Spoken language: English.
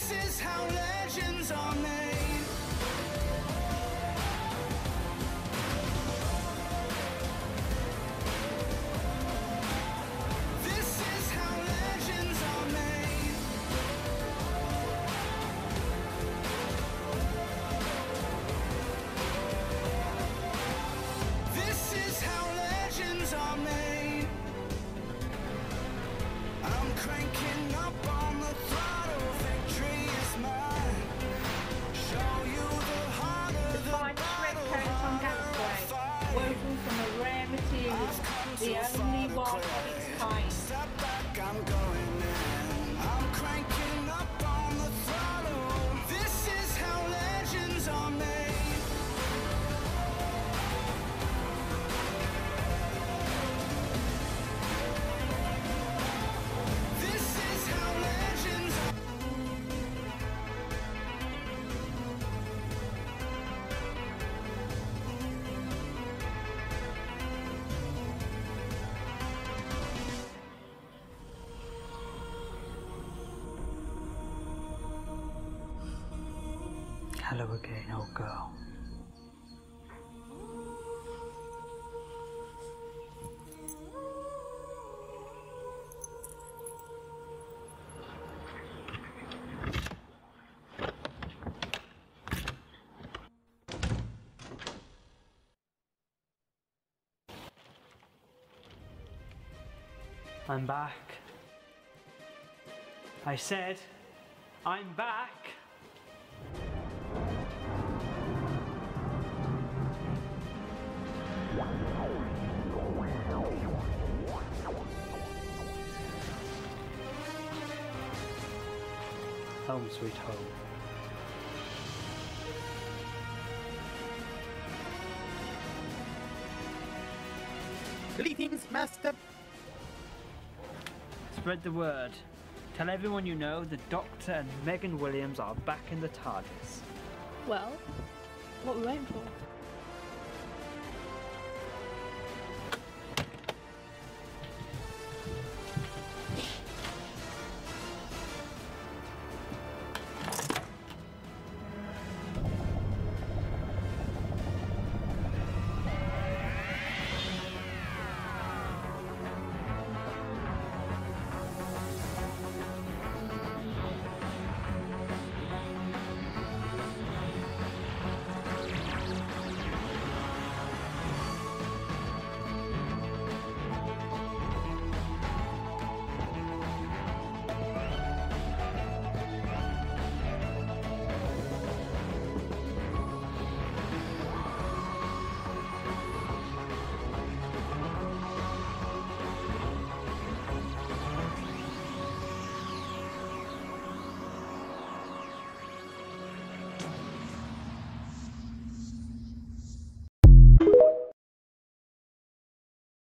This is how legends are made. This is how legends are made. This is how legends are made. I'm cranking up on the throttle, victory is mine. Show you the harder the Find Shrek coat on Gasway, woven from a rare material, the only one of its kind. Step back, I'm going in. I'm cranking up on the throttle. This is how legends are made. This is how legends are. Hello again, old girl. I'm back. I said, I'm back. Home sweet home. Greetings, Master. Spread the word. Tell everyone you know the Doctor and Megan Williams are back in the TARDIS. Well, what are we waiting for?